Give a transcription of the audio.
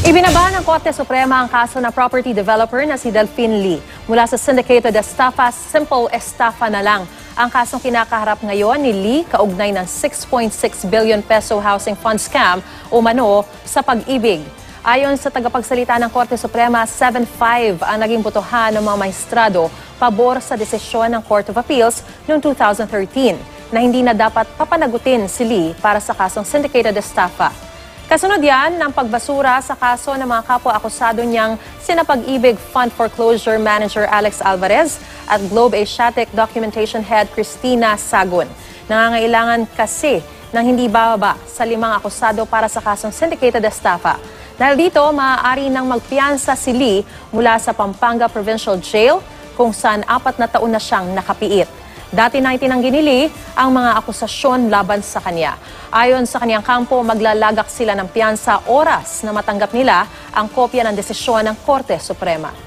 Ibinaba ng Korte Suprema ang kaso ng property developer na si Delfin Lee. Mula sa syndicated estafa, simple estafa na lang ang kasong kinakaharap ngayon ni Lee kaugnay ng 6.6 billion peso housing fund scam umano sa Pag-IBIG. Ayon sa tagapagsalita ng Korte Suprema, 7-5 ang naging botohan ng mga maestrado pabor sa desisyon ng Court of Appeals noong 2013 na hindi na dapat papanagutin si Lee para sa kasong syndicated estafa. Kasunod yan ng pagbasura sa kaso ng mga kapwa-akusado niyang sina Pag-IBIG Fund Foreclosure Manager Alex Alvarez at Globe Asiatic Documentation Head Cristina Sagun. Nangangailangan kasi ng hindi bababa sa 5 akusado para sa kasong syndicated estafa. Dahil dito, maaari nang magpiyansa si Lee mula sa Pampanga Provincial Jail kung saan 4 na taon na siyang nakapiit. Dati na itinanggi ni Lee ang mga akusasyon laban sa kanya. Ayon sa kaniyang kampo, maglalagak sila ng piyansa oras na matanggap nila ang kopya ng desisyon ng Korte Suprema.